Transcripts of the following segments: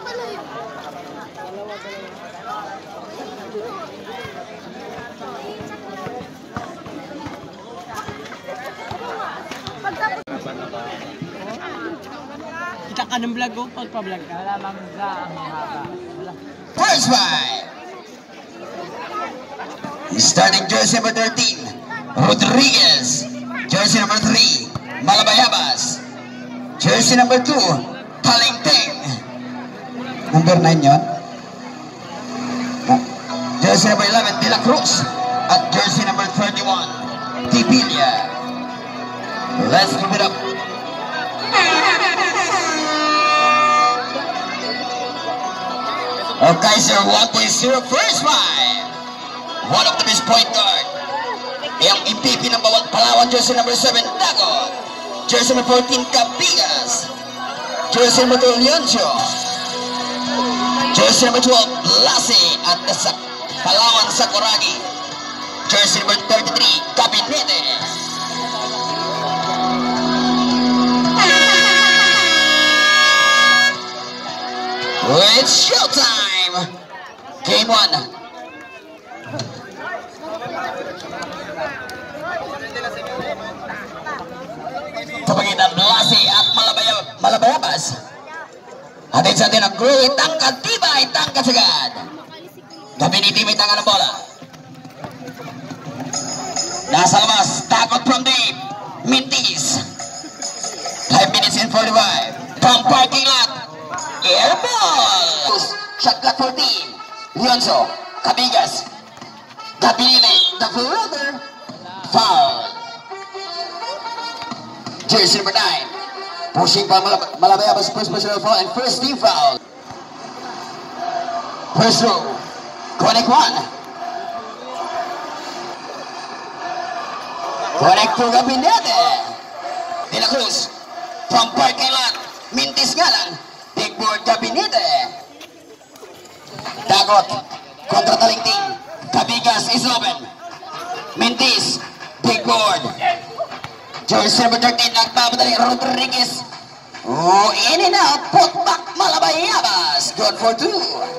Kita ka ng vlog ko, pagpa-vlog ka. Wala bang ang mahaba. First fight. Starting jersey number 13, Rodriguez. Jersey number 3, Malabayabas. Jersey number 2, Talingting. Number 9 yun. Jersey number 11, De La Cruz. At jersey number 31, Tipilia. Let's give it up. Kaiser 1.0 first fight. One of the best point guard. Yang MVP ng Bawal Palawan, jersey number 7, Dagot. Jersey number 14, Cabigas. Jersey number 2, Leoncio. Jersey number 12, Blasi. At sa Palawan, Sakuragi. Jersey number 33, Cabinete. It's showtime! Game 1. Papagitan Blasi at Malabayabas. Atin sa atin ang Grui, tangkad tibay, tangkad sagad. Gabiniti may tangan ng bola. Nasa labas, Dagot from deep. Mintis. 5 minutes and 45. From parking lot. Air ball. Shot clock 14. Leonzo, Cabigas. Gabiniti, the brother. Foul. Jersey number 9. Pushing pa Malabayabas, first personal foul and first team foul. First row. Connect 1. Connect to Gabinete. De La Cruz. From parking lot. Mintis nga lang. Big board Gabinete. Dagot. Kontra Talingting. Cabigas is open. Mintis. Big board. Jersey number 13. Nagpapadali Rodriguez. Oh, in and out. Put back Malabayabas. Good for 2.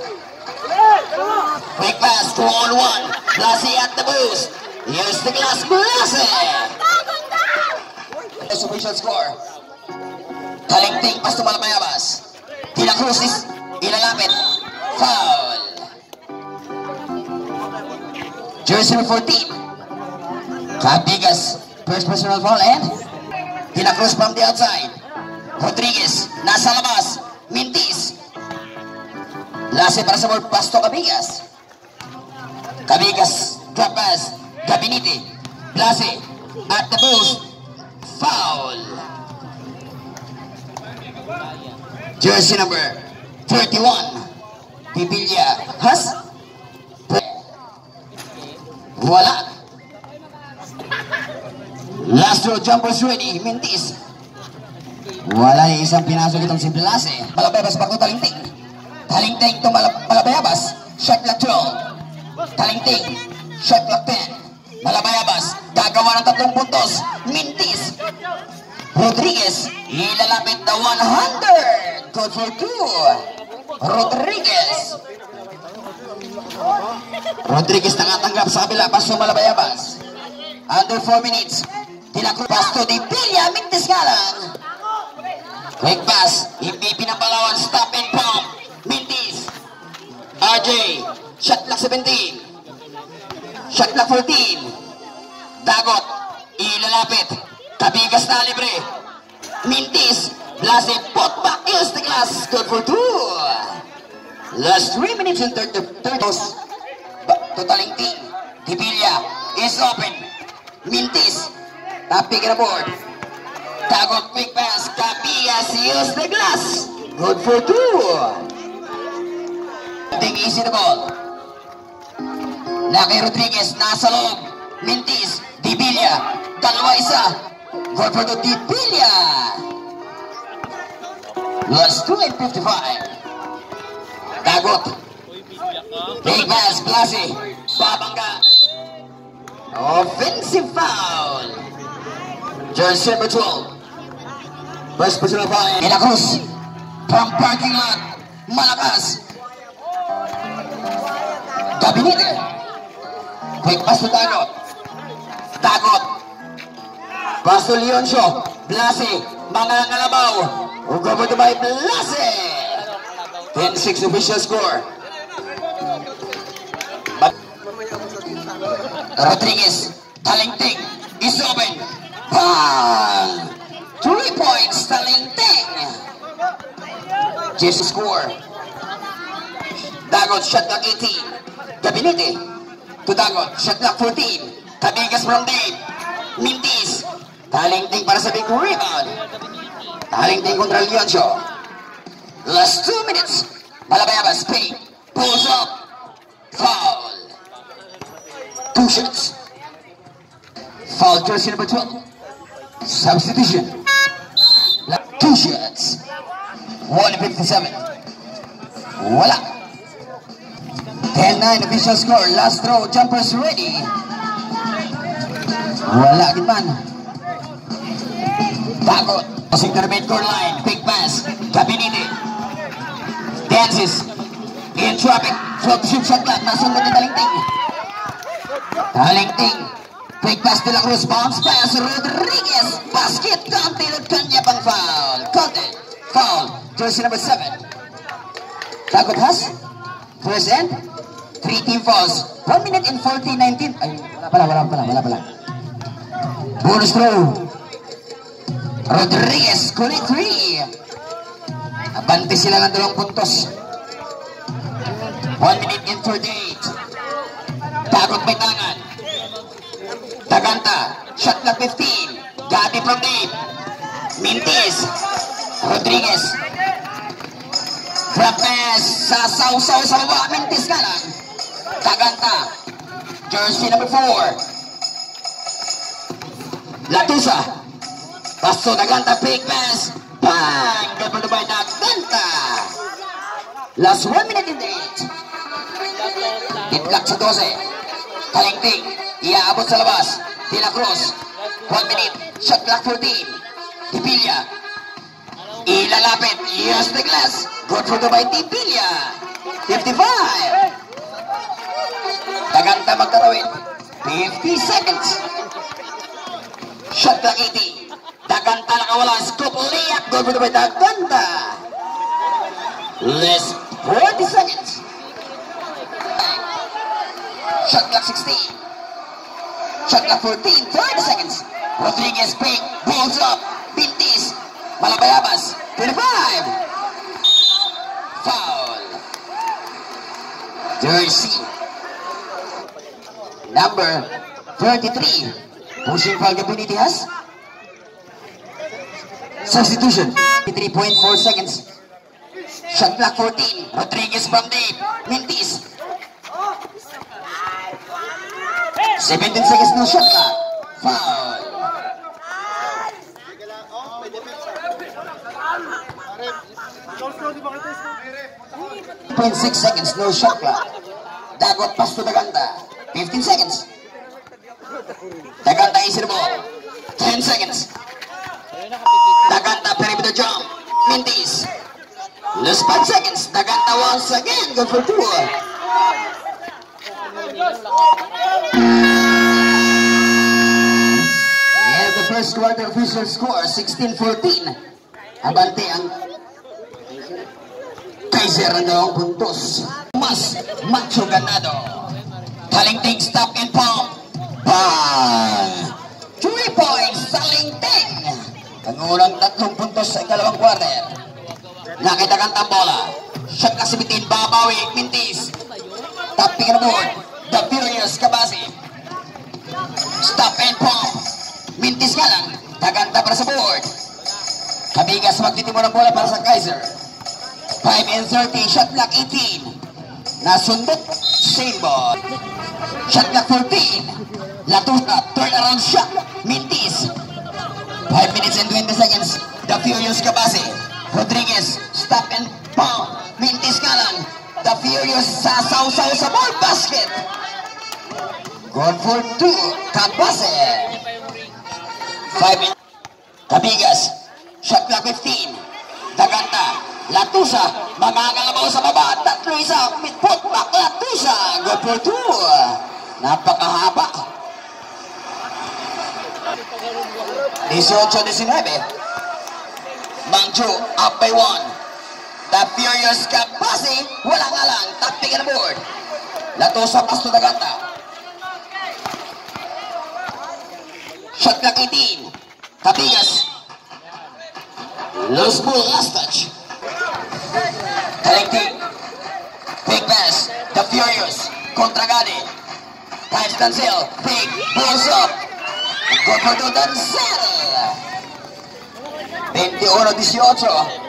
Quick pass, 2-on-1. Blasi at the boost. Here's the glass, Blasi. Submission score. Talingting, pass to Malabayabas. De La Cruz is ilalapit. Foul. Jersey number 14. Cabigas, first personal foul and De La Cruz from the outside. Rodriguez, nasa labas. Mintis. Blasi para sa ball, pass to Cabigas. Cabigas, drop pass. Gabinete. Blasi at the boost. Foul. Jersey number 31. Tipilia has. Wala. Last row jumpers ready. Mintis. Wala yung isang pinasok itong si Blasi. Malabayabas bago Talingting. Talingting to Malabayabas. Shot clock 12. Talingting. Shot clock 10. Malabayabas. Gagawa ng 3 puntos. Mintis. Rodriguez. Ilalapit na 100. Good for 2. Rodriguez. Rodriguez nangatanggap sa kabila. Paso Malabayabas. Under 4 minutes. De La Cruz. Pasto di Pilla. Mintis nga lang. Quick pass. MVP ng Palawan. Stop and pump. Mintis. RJ. Shot clock 17. Shot clock 14. Dagot. Ilalapit. Cabigas na libre. Mintis. Blasi. Put back. Use the glass. Good for 2. Last 3 minutes and 30. To Talingting. Tipilia is open. Mintis. Tapik na board. Dagot. Quick pass. Cabigas. Use the glass. Good for 2. Ting easy the ball. Laki Rodriguez. Nasa loob. Mintis. Tipilia. Dalawa isa. Good for 2. Tipilia. Last 2 and 55. Dagot. Big pass. Blasi. Babangga. Offensive foul. Jersey number 12. First personal foul. De La Cruz. From parking lot. malakas. Gabinete. Quick pass to Dagot. Dagot. Pass to Leoncio. Blasi. Mga Ngalabaw. Ugoboto by Blasi. 10-6 official score. Rodriguez. Talingting. Is open. Bang! 3 points. Talingting. Jesse score. Dagot shot clock 18. Gabinete to Dagot shot clock 14. Tabigas from Dave. Mintis. Talingting para sa big rebound. Talingting kontra Leoncio. Last 2 minutes. Malabayabas. Pay. Pulls up. Foul. 2 shots. Foul jersey number 12. Substitution. 2 shots. 1:57. Wala. 10-9 official score. Last throw. Jumpers ready. Wala gitman. Dagot. Passing to the midcourt line. Big pass. Gabinete. Dances. In traffic. Float shoot shot clock. Nasundot ni Talingting. Talingting. Big pass to La Cruz. Bounce pass. Rodriguez. Basket. Counted. Kanya pang foul. Counted. Foul. Jersey number 7. Dagot has. Present. 3 team fouls. 1 minute and 40-19. Ay, wala pala. Bonus throw. Rodriguez. Kulit 3. Abante sila ng 2 puntos. 1 minute and 38. Dagot may tangan. Taganta. Shot clock 15. Gabi from Dave. Mintis. Rodriguez. Drop pass. Sasaw-saw sa baba. Mintis ka lang. Taganta. Jersey number 4. Latusa. Paso Taganta. Big pass. Bang! Double by Taganta. Last 1 minute and 8. Itlak sa 12. Talingting. Iaabot sa labas. De La Cruz. 1 minute. Shot clock 14. Tipilla. Ilalapit. Yes, the glass. Good for the by Tipilla. 55. Taganta magtatawid. 50 seconds. Shot clock 80. Taganta nakawala. Scoop layup. Good for the by Taganta. Less 40 seconds. Shot clock 16. Shot clock 14. 30 seconds. Rodriguez pick. Balls up. Bintis. Malabayabas. 25. Foul. Jersey number 33. Pushing foul Gabinete has. Substitution. 3.4 seconds. Shot clock 14. Rodriguez from deep. Mintis. 17 seconds no shot clock. Foul. 0.6 seconds no shot clock. Dagot pass to Taganta. 15 seconds. Taganta is the ball. 10 seconds. Taganta perimeter jump. Mintis. Last 5 seconds. Taganta once again. Go for 2. And the first quarter official score 16-14. Abante ang Kaiser ng 2 puntos. Mas macho ganado. Talingting stop and pump. Bang! 3 points Talingting. Pangulang 3 puntos sa ikalawang quarter. Nakita kang tambola. Shot ka 17. Babawi. Mintis. Tapping na board. The Furious Kabasi. Stop and pump. Mintis ka lang. Taganta para sa board. Kabigas magtitimo ng bola para sa Kaiser. 5 and 30. Shot clock 18. Nasundot. Same ball. Shot clock 14. Latuta. Turn around shot. Mintis. 5 minutes and 20 seconds. The Furious Kabasi. Rodriguez. Stop and pump. Mintis ka lang. The Furious sasaw-saw sa ball basket. Good for 2. Kabasi. 5 minutes. Kabigas. Shot clock 15. Taganta. Latusa, magagalabaw sa baba. Tatlo isa, putbak Latusa. Good for 2. Napakahaba. 18-19. Mangju up by 1. The Furious Kabasi, wala nga lang. Tapik na board. Latusa, Pasto Daganta. Shot clock 18. Kapigas. Loose ball, last touch. Collecting. Big pass. The Furious. Contra Gade. Times Dancel. Big balls up. Good for 2 Dancel. 21-18.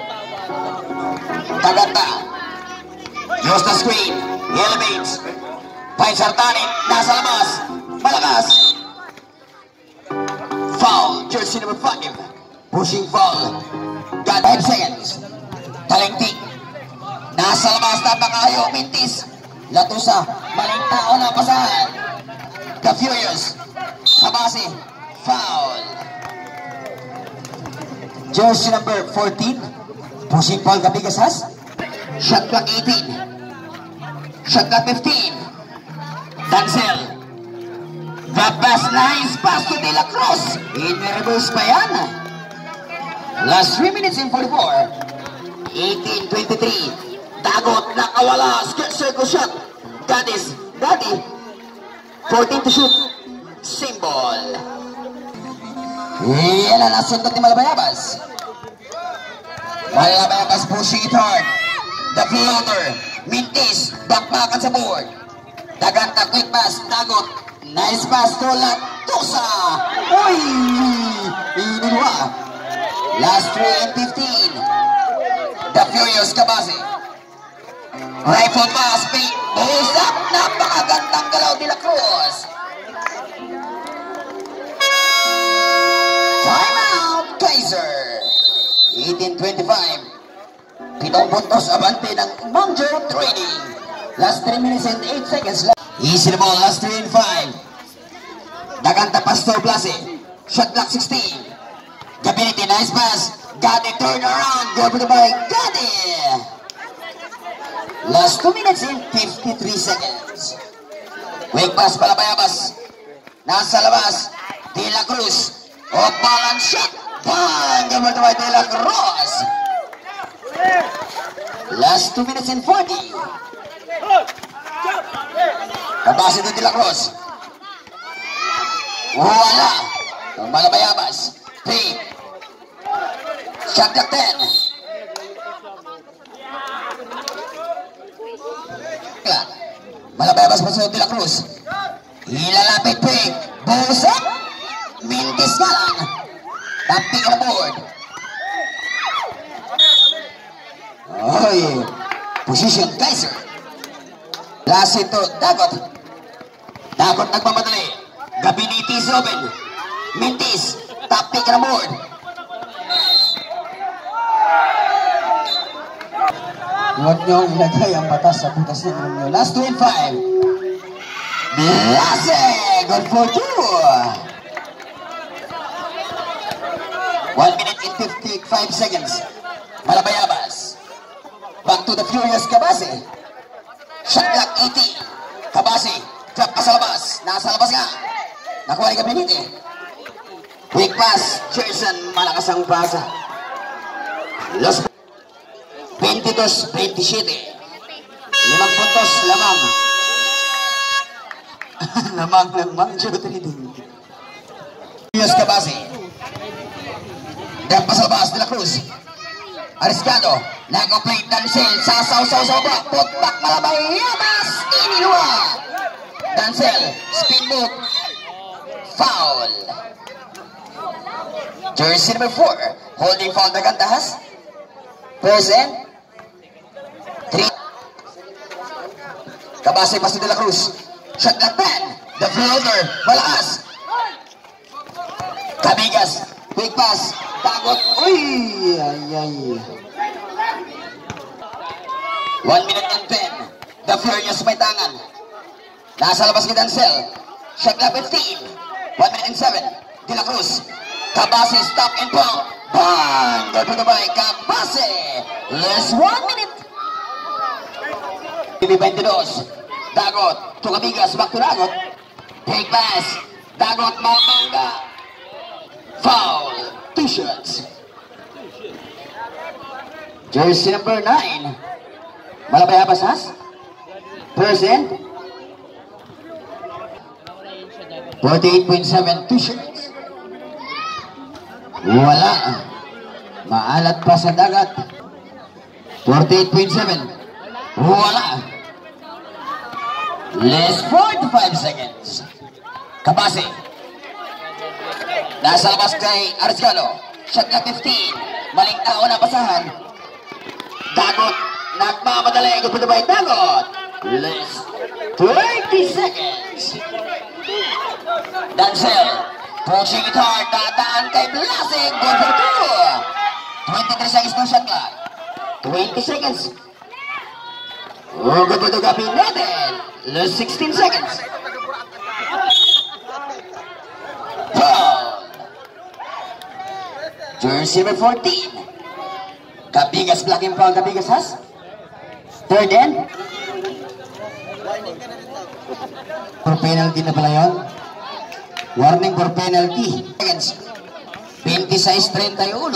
Daganta. Use the screen. Elevates. Finds Artani. Nasa labas. Malakas. Foul. Jersey number 5. Pushing foul. Got 5 seconds. Talengting. Nasa labas na pakayo. Mintis. Latusa. Maling tao na pasahan. The Furious. Kabasi. Foul. Jersey number 14. Pushing foul. Kapigas has. Shot clock 18. Shot clock 15. Dancel. The pass. Nice pass to De La Cruz. In-reverse pa yan. Last 3 minutes and 44. 18-23. Dagot nakawala. Circle shot. Gadis. Gadi. 14 to shoot. Symbol. Yan na nasundot ni Malabayabas. Malabayabas pushing it hard. The floater. Mintis. Bakbakan sa board. Daganta. Quick pass. Dagot. Nice pass to Latusa. Uy! Ininwa. Last 3 and 15. The Furious Kabasi. Rifle pass. Balls up. Napakagandang galaw De La Cruz. Timeout, Kaiser. 18-25. 7 puntos abante ng Mangju Trading. Last 3 minutes and 8 seconds left. Easy the ball. Last 3 and 5. Daganta Pastor Blase. Shot clock 16. Gabinete, nice pass. Gade, turn around. Go for the bike. Gade. Last 2 minutes and 53 seconds. Quick pass, Malabayabas. Nasa labas. De La Cruz. Off balance shot. Bang! Go for the bike, De La Cruz. Last 2 minutes and 40. Kabasi to De La Cruz. Wala. Malabayabas. 3. Shot clock 10. Malabayabas pa sa De La Cruz. Ilalapit pick. Balls up. Mintis ka lang. Tapik na board. Oy. Position Kaiser. Last ito. Dagot. Dagot nagmamadali. Gabiniti is open. Mintis. Tapik na board. Huwag niyong ilagay ang batas sa butas ninyo. Last 2 and 5. Blase! Good for 2. 1 minute and 55 seconds. Malabayabas. Back to the Furious Kabasi. Shot clock 18. Kabasi. Trap pa sa labas. Nasa labas nga. Nakuha ni Gabinete. Quick pass. Jerson. Malakas ang pasa. Los 22-27. 5 puntos lamang. Lamang ng Mangju Trading. Furious Kabasi. Trap pa sa labas. De La Cruz. Ariscado. Nag-play Dancel. Sasaw-saw sa baba. Putbak Malabayabas. Iniluwa. Dancel. Spin move. Foul. Jersey number 4. Holding foul Daganta has. Person. 3. Kabase pa si De La Cruz. Shot clock 10. The floater. Malakas. Kabigas. Quick pass. Dagot. Uy. Ay. 1 minute and 10. The Furious may tangan. Nasa labas ni Dancel. Shot clock 15. 1 minute and 7. De La Cruz. Kabase. Stop and pull. Bang! Gagabay Kabase! Less 1 minute. 22. Dagot. Tukabigas. Back to Dagot. Take pass. Dagot. Mamanga. Foul. 2 shots. Jersey number 9. Malabay Abasas. Present. 48.7. 2 shots. Wala. Maalat pa sa dagat. 48.7. Wala. Less 45 seconds. Kabase. Nasa labas kay Arzgalo. Shot na 15. Maling tao na pasahan. Dagot. Nagmamadali. Goodbye Dagot. Less 30 seconds. Dancel. Pushing it hard. Tataan kay Blasing. Good for 2. 23 seconds no shot clock. 20 seconds. Oh, good for 2 Gabinete. Less 16 seconds. Foul. Jersey number 14. Kabigas blocking foul. Kabigas has. Third end. For penalty na pala yun. Warning for penalty. Seconds. 26-31.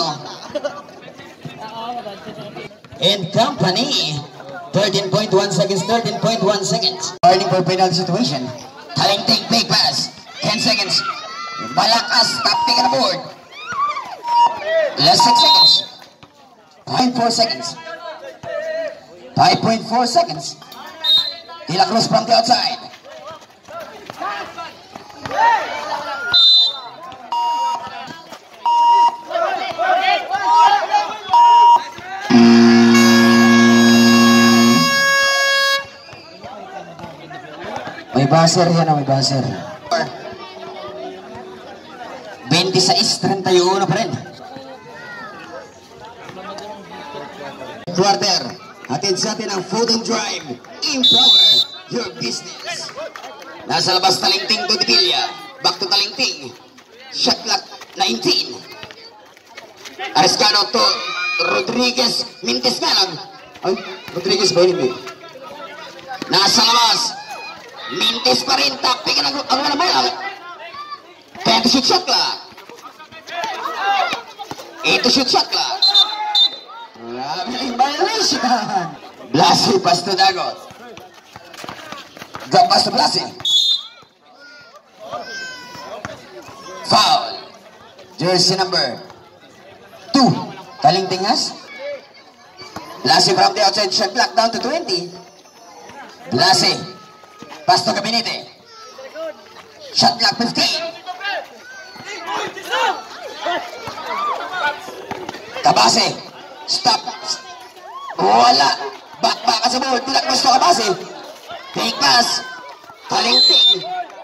And company. 13.1 seconds. 13.1 seconds. Warning for penalty situation. Talenting big pass. 10 seconds. Malakas. Tapping on the board. Less 6 seconds. 5.4 seconds. 5.4 seconds. De La Cruz from the outside. May buzzer yan, may buzzer. 26-31 pa rin. Quarter. Hatid sa atin ang food and drive. Empower your business. Nasa labas Talingting to Divilla. Back to Talingting. Shot clock 19. Arescano to Rodriguez. Mintis nga lang. Ay, Rodriguez ba yun? Nasa labas. Mintis pa rin. Tapping ang mga naman. 10 shoot shot clock. 8 shoot shot clock. Maraming violation. Blasi pass to Dagot. Drop pass to Blasi. Foul. Jersey number 2. Talingting has. Blasi from the outside shot clock down to 20. Blasi. Pass to Gabinete. Shot clock 15. Kabase. Stop. Wala. Back sa board. Tulak gusto Kabase. Take pass. Talingting.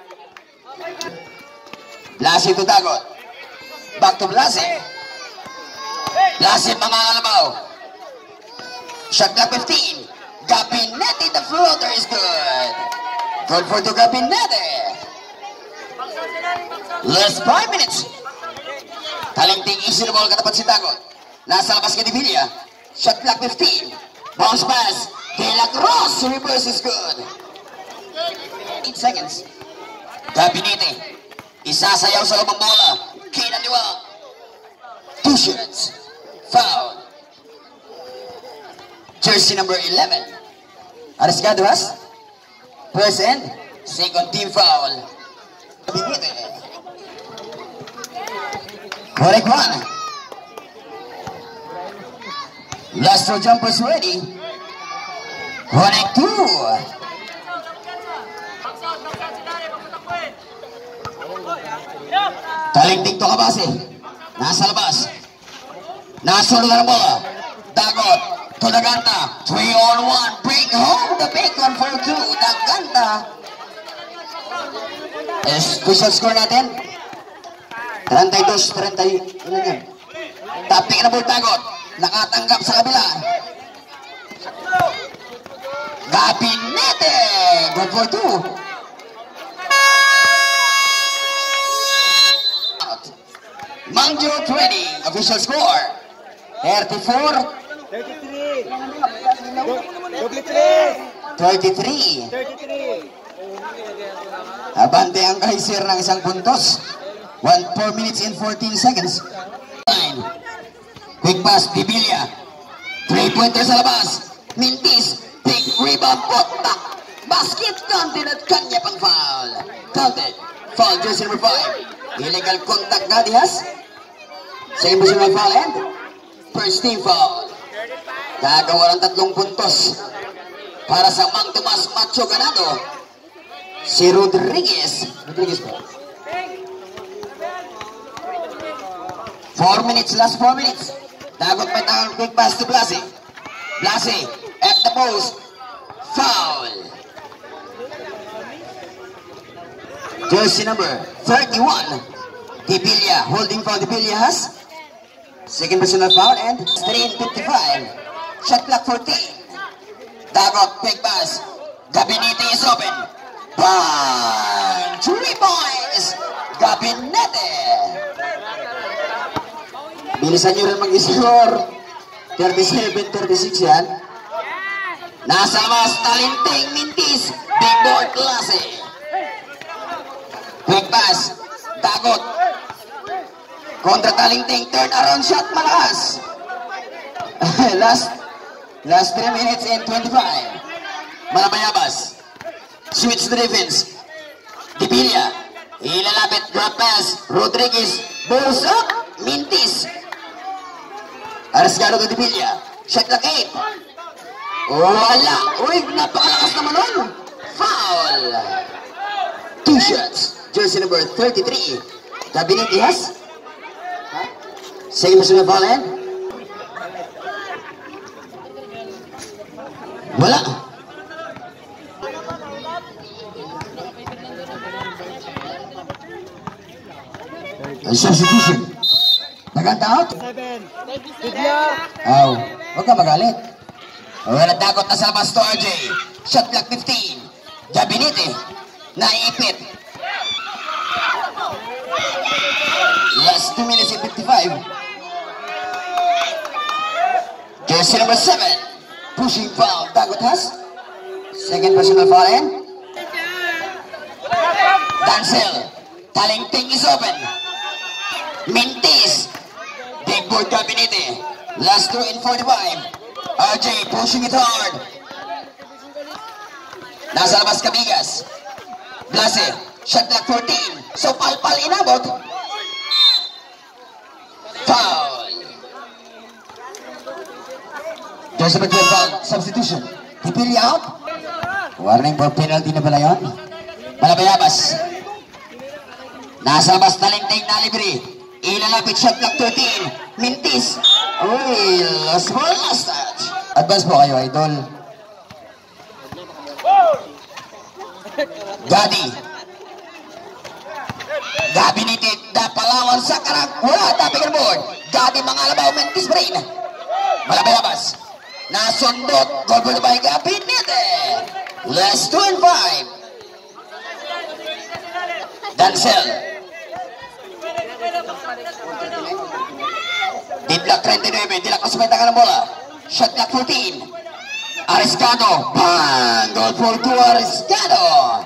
Blasi to Dagot. Back to Blasi. Blasi mga kalabaw. Shot clock 15. Gabinete. The floater is good. Good for to Gabinete. Last 5 minutes. Talingting easy the ball. Katapat si Dagot. Nasa labas ka Divilla. Shot clock 15. Bounce pass. De La Cruz. Reverse is good. 8 seconds. Gabinete. Isasayaw sa lubang bola. Kinaliwa. 2 shots. Foul. Jersey number 11. Arescado has. First end. Second team foul. Gabinete. Correct one. Last row jumpers ready. Connect 2. Talingting to Kabase. Nasa labas. Nasa lugar bola. Dagot. To Daganta. 3-on-1. Bring home the big one for 2. Daganta. Special score natin. 32-30. Ano yan? Tapping na po Dagot. Nakatanggap sa kabila. Gabinete. Good for 2. Mangjo 20. Official score 34. 33. Abante ang Kaiser ng isang puntos. 4 minutes and 14 seconds. Quick pass, Bibilia. 3-pointer sa labas. Mintis. Big rebound, potak. Basket counted at kanya pang foul. Counted. Foul jersey number 5. Illegal contact na Diaz. Second personal foul and first team foul. Gagawa ng 3 puntos para sa Mang Tomas Macho Ganado. Si Rodriguez. Rodriguez po. 4 minutes, last 4 minutes. Dagot may tangang quick pass to Blasi. Blasi at the post. Foul. Jersey number 31. Dibilia, holding foul. Dibilia has second personal foul and 3:55. Shot clock 14. Dagot, quick pass. Gabinete is open. Bang! 3 points. Gabinete. Bilisan nyo rin mag-score. 37-36 yan. Nasa labas, Talinting, Mintis. Big board, klase. Quick pass. Dagot. Kontra Talinting, turn around shot, malakas. last 3 minutes and 25. Malabayabas. Switch to defense. Dibilia. Ilalapit, drop pass. Rodriguez. Balls up. Mintis. Arasgado to Dibilia. Shot clock 8. Wala. Uy, napakalakas naman nun. Foul. 2 shots. Jersey number 33. Gabinete has second personal foul and wala. Substitution. Naganda out. Oh, huwag ka magalit. Wala dagot na sa labas to RJ. Shot clock 15. Gabinete. Naiipit. Last 2 minutes and 55. Jersey number 7. Pushing foul. Dagot has second personal foul and Dancel. Talinting is open. Mintis. Big board Gabinete. Last 2 in 45. RJ pushing it hard. Nasa labas Cabigas. Blase. Shot clock 14. So palpal inabot. Foul. There's a big foul. Substitution. Tipili out. Warning for penalty na pala yun. Malabayabas. Nasa labas Talinting na libre. Ilalapit shot clock 13. Mintis. Uy, last ball, last touch. Advance po kayo, idol. Gadi. Gabinete, Palawan sa karang. Wala, tapping board. Gadi, mga alabaw, Mintis brain. Malabayabas. Nasundot. Goal for the by Gabinete. Last 2 and 5. Dancel. Didlak 39, dilak masumenta ka ng bola. Shot clock 14. Arriscado. Bang! Goal for 2 Arriscado.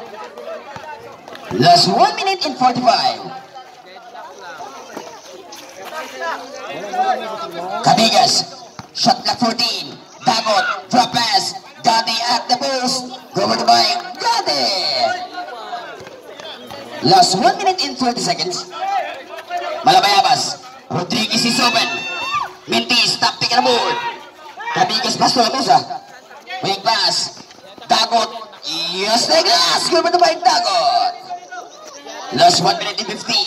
Last 1 minute and 45. Cabigas. Shot clock 14. Dagot. Drop pass. Gadi at the post. Covered by Gadi. Last 1 minute and 30 seconds. Malabayabas. Rodriguez is open. Mintis, top pick and board. Cabigas pass to Latosa. Quick pass. Dagot. Yes, the glass. Covered by Dagot. Last 1 minute and 15.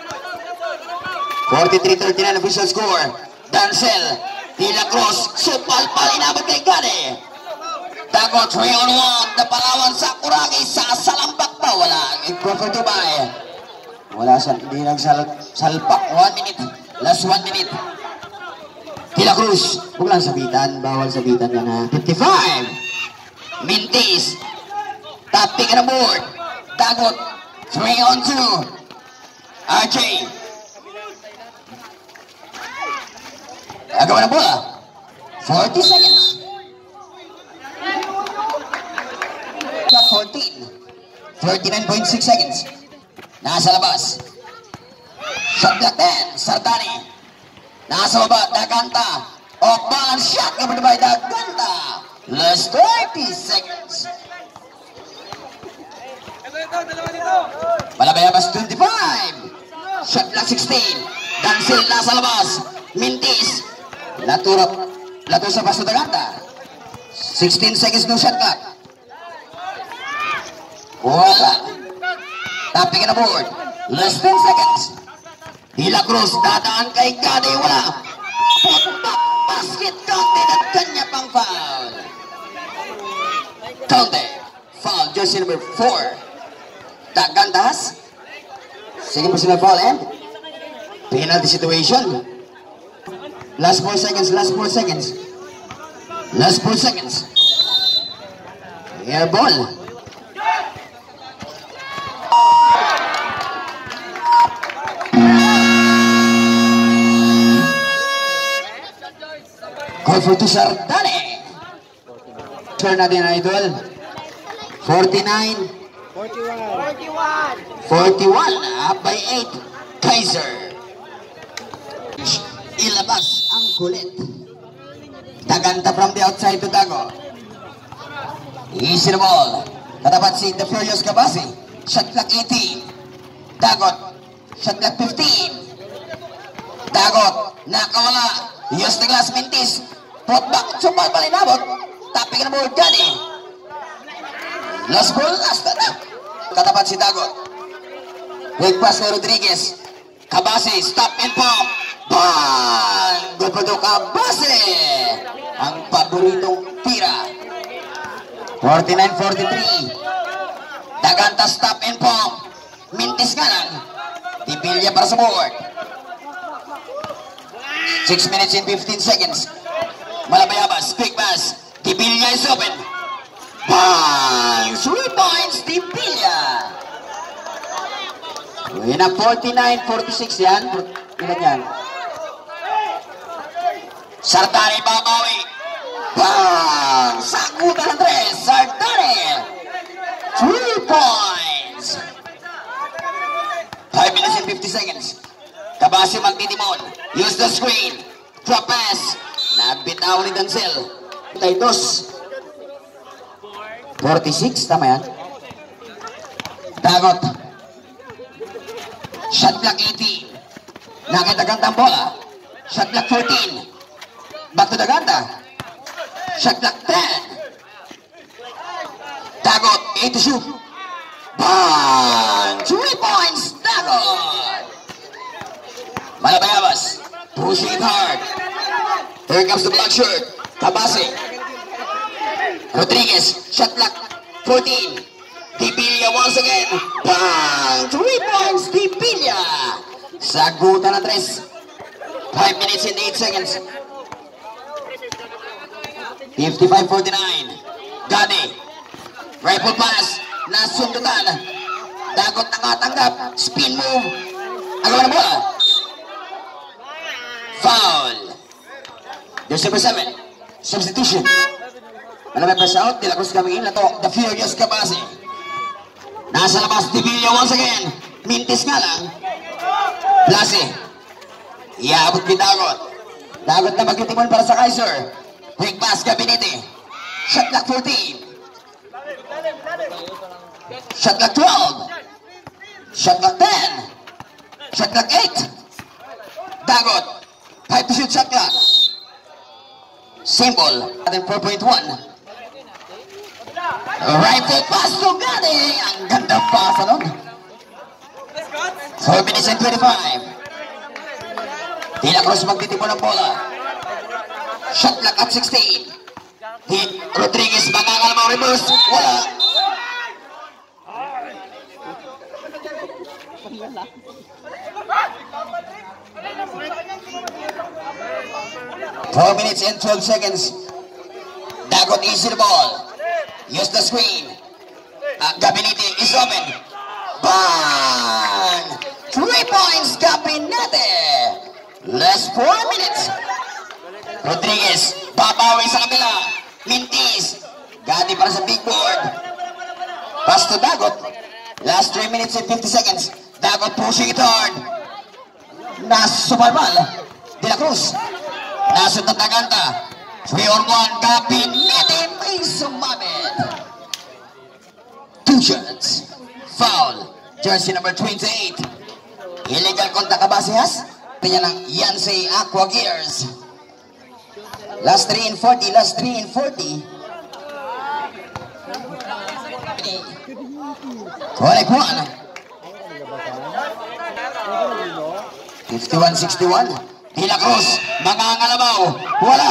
43-39 official score. Dancel. Tila Cruz. Supal-pal inabot kay Gadi. Dagot 3-on-1. Napalawan sa Kuragi. Sa salambak pa. Wala. Prefer to buy. Wala sa hindi nagsalpak. 1 minute. Last 1 minute. Tila Cruz. Huwag lang sabitan. Bawal sabitan yan ha. 55. Mintis. Top pick and board. Dagot. 3-on-2. RJ. Agawan ng bola. 40 seconds. 14. 39.6 seconds. Nasa labas. Shot clock 10. Sardani. Nasa baba. Daganta. Off balance shot. Kepada by Daganta. Last 30 seconds. Malabayabas 25. Shot clock 16. Dansil nasa labas. Mintis. Lato sa paso Daganta. 16 seconds no shot clock. Wala. Tapping na board. Less than seconds. Hila Cruz. Dadaan kay Gade. Wala. Putback. Basket. Counted at kanya pang foul. Counted. Foul. Jersey number 4. Dagantas. Sige po sila foul and penalty situation. Last 4 seconds. Last 4 seconds. Last 4 seconds. Air ball. Call for to Sardani. Turn natin idol. 49. 41. Up by 8. Kaiser. Ilabas ang kulit. Daganta from the outside to Dago. Easy the ball. Katapat si The Furious Kabasi. Shot clock 18. Dagot. Shot clock 15. Dagot. Nakawala. Use the glass Mintis. Putback. Sumbal palinabot. Tapping na board Gani. Last ball. Last na. Katapat si Dagot. Quick pass kay Rodriguez. Kabasi. Stop and pump. Bang! Gopodo Kabasi. Ang paboritong tira. 49-43. Daganta stop and pump. Mintis kanan. Tibilya para sa board. 6 minutes and 15 seconds. Malabayabas. Quick pass. Tibilya is open. Bang! 3 points. Tibilya. Uwi na 49-46 yan. Ilan yan? Sardani babawi. Bang! Sagutan ng 3. Sardani. 3 points. 5 minutes and 50 seconds. Kabasi magtitimon. Use the screen. Drop pass. Nabitaw ni Dancel. Taitos. 46. Tama yan. Dagot. Shot clock 18. Nakitaganta ang bola. Shot clock 14. Back to Daganta. Shot clock 10. Dagot. 8 to shoot. Bang! 3 points. Dagot. Malabayabas. Pushing it hard. Here comes the black shirt. Kabasi. Rodriguez. Shot clock 14. Tibilya once again. Bang! 3 points. Tibilya. Sagutan ng 3. 5 minutes and 8 seconds. 55-49. Gani. Rifle pass. Nasundutan. Dagot nakatanggap. Spin move. Agawan na bola. Foul. There's number 7. Substitution. Alam may pass out. Tila Cruz coming in. Lato. The Furious Kabasi. Nasa labas. Tibilya once again. Mintis nga lang. Blasi. Iabot ni Dagot. Dagot na magtitimon para sa Kaiser. Quick pass. Gabinete. Shot clock 14. Shot clock 12. Shot clock 10. Shot clock 8. Dagot. 5 to shoot shot clock. Symbol. 4.1. Rifle pass to Gani. Ang ganda pass nun. 4 minutes and 25. Tila Cruz magtitipon ng bola. Shot clock at 16. Rodriguez mangangal mo reverse. Wala. Four minutes and 12 seconds. Dagot easy the ball. Use the screen. Gabinete is open. Bang! 3 points, Gabinete. Last 4 minutes. Rodriguez, babawi sa kabila. Mintis, gati para sa big board. Pass to Dagot. Last 3 minutes and 50 seconds. Dagot pushing it hard. Nasubarbal. De La Cruz. Nasut ng Taganta. 3-on-1. Gabinete may sumabit. 2 shots. Foul. Jersey number 28. Illegal contact Cabasihas. Tingnan ng Yansei Aqua Gears. Last 3 and 40. Last 3 and 40. Correct one. 51-61. De La Cruz. Mangangalabaw. Wala.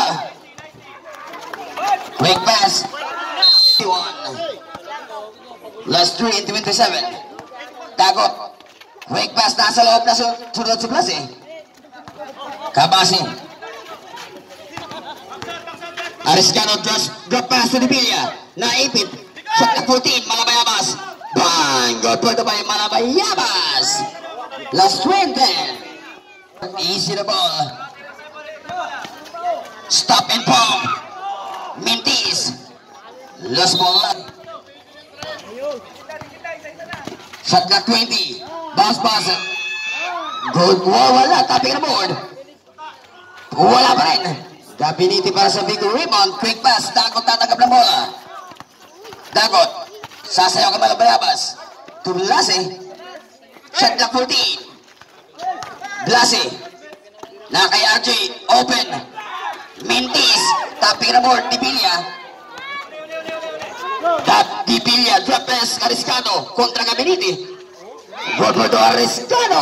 Quick pass. 51. Last 3 and 27. Dagot. Quick pass. Nasa loob na sunod si Klase. Kabasi. Ariscano just drop pass to Dipilia. Naipit. Shot na 14. Malabayabas. Bang! Good for the by Malabayabas. Last 20. Easy the ball. Stop and pump. Mintis. Last ball. Shot clock 20. Bounce pass. Good. Wala. Tapping the board. Wala pa rin. Gabinete para sa big rebound. Quick pass. Dagot tatanggap ng bola. Dagot. Sasayaw ka Malabayabas. To Blase. Shot clock 14. Blase. Na kay RJ. Open. Mintis. Tapping the board. Dipilia. Dipilia. Drop pass. Ariscano. Kontra Gabinete. Good for the Ariscano.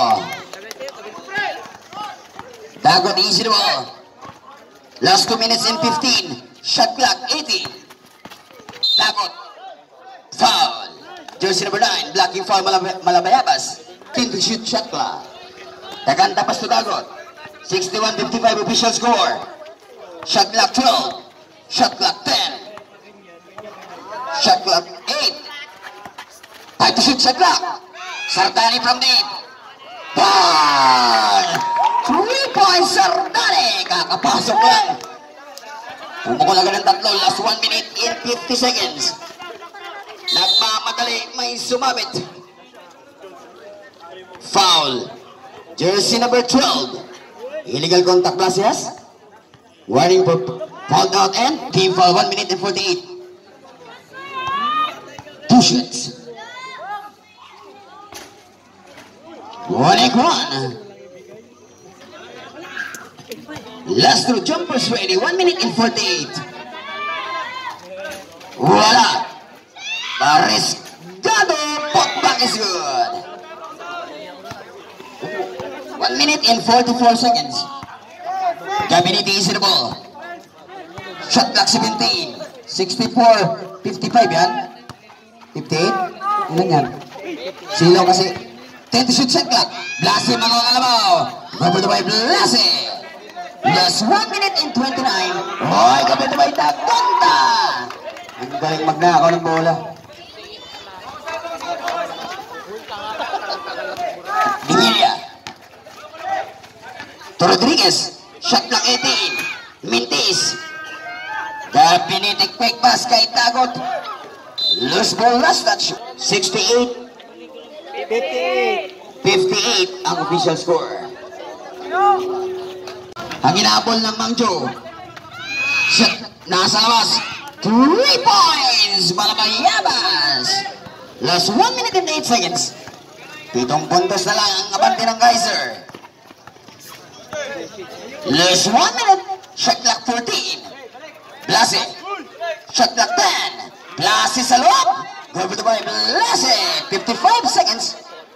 Dagot easy the ball. Last 2 minutes and 15. Shot clock 80. Dagot. Foul. Jersey number 9. Blocking foul Malabayabas. Clean to shoot shot clock. Taganta pass to Dagot. 61-55 official score. Shot clock 12. Shot clock 10. Shot clock 8. Time to shoot shot clock. Sardani from deep. Ball! 3-point Sardani. Kakapasok lang. Pumukul agad ng tatlo. Last 1 minute and 50 seconds. Nagmamadali. May sumabit. Foul. Jersey number 12. Illegal contact Blasias. Warning for foul out and team foul 1 minute and 48. 2 shots. 1-1. Last 2 jumpers ready. 1 minute and 48. Wala. Ariscano. Putback is good. 1 minute and 44 seconds. Gabinete is the ball. Shot clock 17. 64-55 yan. 58. Ilan yan? Silaw kasi. 10 to shoot shot clock. Blase mangangalabaw. Gabinete by Blase. Last 1 minute and 29. Oy, Gabinete by Taganta. Ang galing magnakaw ng bola. Divilia. To Rodriguez. Shot clock 18. Mintis. Gabinete quick pass kay Dagot. Loose ball last touch. 68. 58 ang official score. Ang inabol ng Mangjo. Shot. Nasa labas. 3 points. Malabayabas. Last 1 minute and 8 seconds. 7 puntos na lang ang abante ng Kaiser. Last 1 minute. Shot clock 14. Blase. Shot clock 10. Blase sa loob. Over the by Blase. 55 seconds.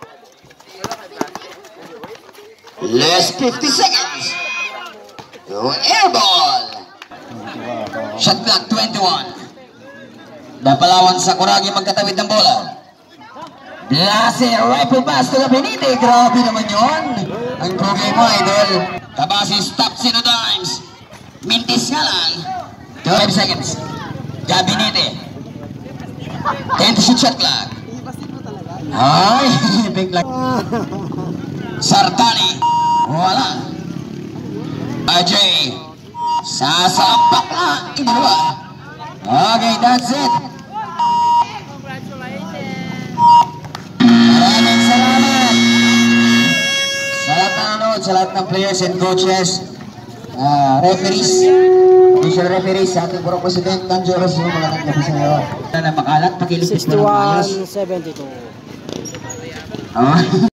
Last 50 seconds. Air ball. Shot clock 21. Napalawan sa Kuragi magkatawid ng bola. Blase, rifle pass to Gabinete. Grabe naman yun. Ang kugay mo, idol. Kabasi stops in the dimes. Mintis nga lang. 12 seconds. Gabinete. 10 to shoot shot clock. Ay, big luck. Sartani. Wala. Ajay. Sasampak na. Iniluwa. Okay, that's it. Maraming salamat sa lahat ng nanonood, sa lahat ng players and coaches, referees, official referees, sa ating purong president ng Joros, magandang gabi sa iyo. Na makalat, pakilipit mo ng ayos. 61-72.